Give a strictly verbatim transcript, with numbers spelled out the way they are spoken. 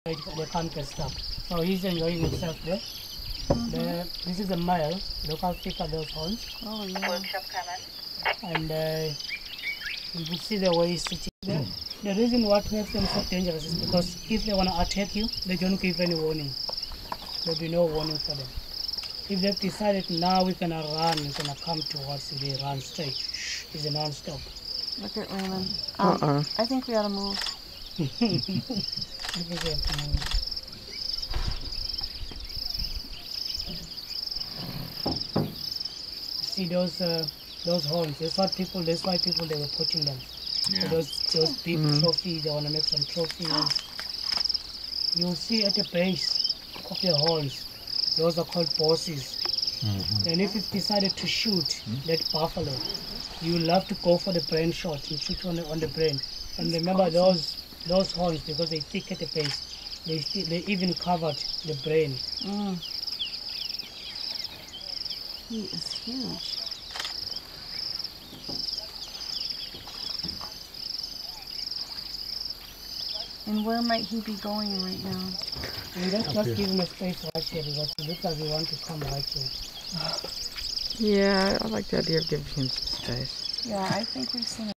they can't get stuck. So he's enjoying himself there. Mm-hmm. the, this is a male. Look how thick are those horns. Oh yeah. Workshop coming. And uh, you can see the way he's sitting there. The reason what makes them so dangerous is because if they want to attack you, they don't give any warning. There'll be no warning for them. If they've decided now we're gonna run, we're gonna come towards you, they run straight. It's a non-stop. Look at Raymond. Um, Uh-uh. I think we ought to move. See those uh, those horns. That's what people. That's why people they were putting them. Yeah. So those those big Mm. trophies. They want to make some trophies. You'll see at the base of the horns. Those are called bosses. Mm-hmm. And if you've decided to shoot that buffalo, you love to go for the brain shot and shoot on the on the brain. And remember those those horns, because they thick at the base, they still, they even covered the brain. Mm. He is huge. And where might he be going right now? And let's just give him a space right here because it looks like we want to come right here. Yeah, I like the idea of giving him some space. Yeah, I think we've seen